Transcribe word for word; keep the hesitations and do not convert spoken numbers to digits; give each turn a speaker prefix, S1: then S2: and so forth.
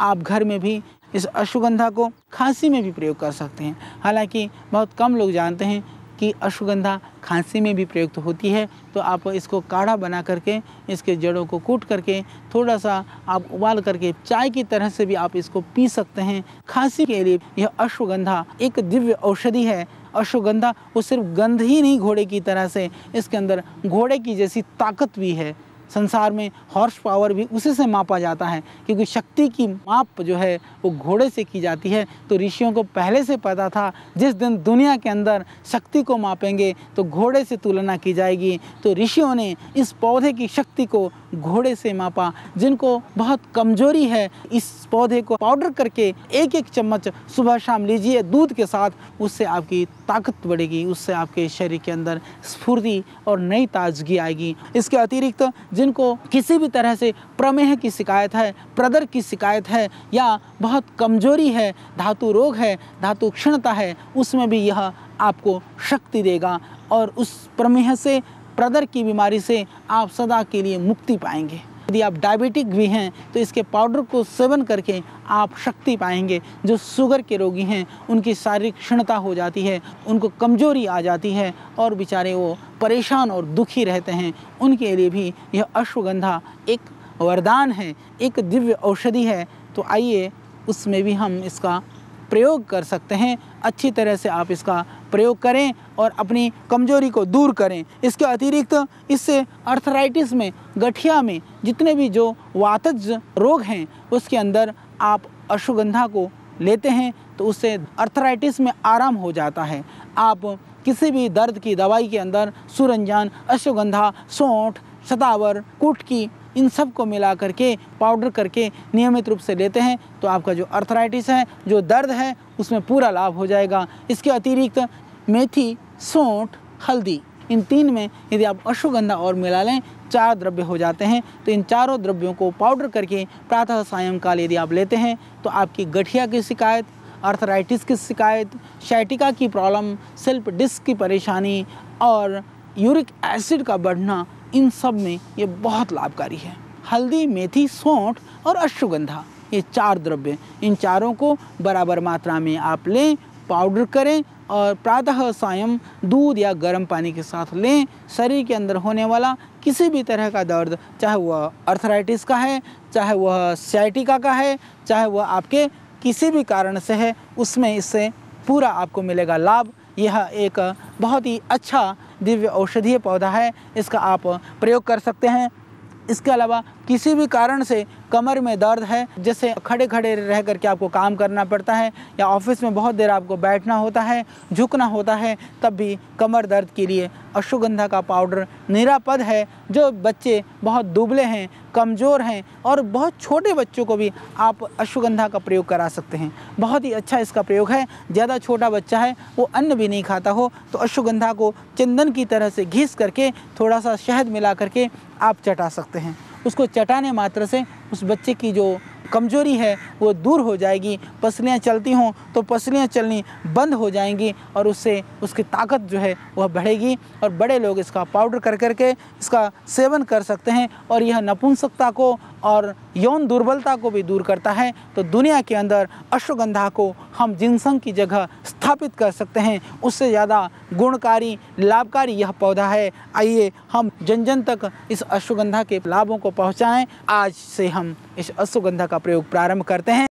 S1: आप घर में भी इस अश्वगंधा को खांसी में भी प्रयोग कर सकते हैं। हालांकि बहुत कम लोग जानते हैं कि अश्वगंधा खांसी में भी प्रयुक्त होती है। तो आप इसको काढ़ा बना करके इसके जड़ों को कूट करके थोड़ा सा आप उबाल करके चाय की तरह से भी आप इसको पी सकते हैं। खांसी के लिए यह अश्वगंधा एक दिव्य औषधि है। अश्वगंधा वो सिर्फ गंध ही नहीं, घोड़े की तरह से इसके अंदर घोड़े की जैसी ताकत भी है। संसार में हॉर्स पावर भी उसी से मापा जाता है, क्योंकि शक्ति की माप जो है वो घोड़े से की जाती है। तो ऋषियों को पहले से पता था जिस दिन दुनिया के अंदर शक्ति को मापेंगे तो घोड़े से तुलना की जाएगी। तो ऋषियों ने इस पौधे की शक्ति को घोड़े से मापा। जिनको बहुत कमजोरी है, इस पौधे को पाउडर करके एक एक चम्मच सुबह शाम लीजिए दूध के साथ, उससे आपकी ताकत बढ़ेगी, उससे आपके शरीर के अंदर स्फूर्ति और नई ताजगी आएगी। इसके अतिरिक्त जिनको किसी भी तरह से प्रमेह की शिकायत है, प्रदर की शिकायत है, या बहुत कमजोरी है, धातु रोग है, धातु क्षीणता है, उसमें भी यह आपको शक्ति देगा और उस प्रमेह से, प्रदर की बीमारी से आप सदा के लिए मुक्ति पाएंगे। यदि आप डायबिटिक भी हैं तो इसके पाउडर को सेवन करके आप शक्ति पाएंगे। जो शुगर के रोगी हैं उनकी शारीरिक क्षीणता हो जाती है, उनको कमजोरी आ जाती है और बेचारे वो परेशान और दुखी रहते हैं, उनके लिए भी यह अश्वगंधा एक वरदान है, एक दिव्य औषधि है। तो आइए उसमें भी हम इसका प्रयोग कर सकते हैं। अच्छी तरह से आप इसका प्रयोग करें और अपनी कमजोरी को दूर करें। इसके अतिरिक्त इससे अर्थराइटिस में, गठिया में, जितने भी जो वातज रोग हैं उसके अंदर आप अश्वगंधा को लेते हैं तो उससे अर्थराइटिस में आराम हो जाता है। आप किसी भी दर्द की दवाई के अंदर सूरंजन, अश्वगंधा, सौंठ, शतावर, कुटकी, इन सब को मिला करके पाउडर करके नियमित रूप से लेते हैं तो आपका जो अर्थराइटिस है, जो दर्द है, उसमें पूरा लाभ हो जाएगा। इसके अतिरिक्त मेथी, सौंठ, हल्दी, इन तीन में यदि आप अश्वगंधा और मिला लें, चार द्रव्य हो जाते हैं। तो इन चारों द्रव्यों को पाउडर करके प्रातः सायंकाल यदि आप लेते हैं तो आपकी गठिया की शिकायत, अर्थराइटिस की शिकायत, शाइटिका की प्रॉब्लम, सेल्फ डिस्क की परेशानी और यूरिक एसिड का बढ़ना, इन सब में ये बहुत लाभकारी है। हल्दी, मेथी, सौंठ और अश्वगंधा, ये चार द्रव्य, इन चारों को बराबर मात्रा में आप लें, पाउडर करें और प्रातः सायं दूध या गर्म पानी के साथ लें। शरीर के अंदर होने वाला किसी भी तरह का दर्द, चाहे वह अर्थराइटिस का है, चाहे वह साइटिका का है, चाहे वह आपके किसी भी कारण से है, उसमें इससे पूरा आपको मिलेगा लाभ। यह एक बहुत ही अच्छा दिव्य औषधीय पौधा है, इसका आप प्रयोग कर सकते हैं। इसके अलावा किसी भी कारण से कमर में दर्द है, जैसे खड़े खड़े रह करके आपको काम करना पड़ता है या ऑफिस में बहुत देर आपको बैठना होता है, झुकना होता है, तब भी कमर दर्द के लिए अश्वगंधा का पाउडर निरापद है। जो बच्चे बहुत दुबले हैं, कमज़ोर हैं और बहुत छोटे बच्चों को भी आप अश्वगंधा का प्रयोग करा सकते हैं। बहुत ही अच्छा इसका प्रयोग है। ज़्यादा छोटा बच्चा है, वो अन्न भी नहीं खाता हो, तो अश्वगंधा को चंदन की तरह से घिस करके थोड़ा सा शहद मिला करके आप चटा सकते हैं। उसको चटाने मात्र से उस बच्चे की जो कमजोरी है वो दूर हो जाएगी। पसलियाँ चलती हों तो पसलियाँ चलनी बंद हो जाएंगी और उससे उसकी ताकत जो है वह बढ़ेगी। और बड़े लोग इसका पाउडर कर करके इसका सेवन कर सकते हैं और यह नपुंसकता को और यौन दुर्बलता को भी दूर करता है। तो दुनिया के अंदर अश्वगंधा को हम जिनसंग की जगह स्थापित कर सकते हैं। उससे ज़्यादा गुणकारी, लाभकारी यह पौधा है। आइए हम जन जन तक इस अश्वगंधा के लाभों को पहुँचाएँ। आज से हम इस अश्वगंधा का प्रयोग प्रारंभ करते हैं।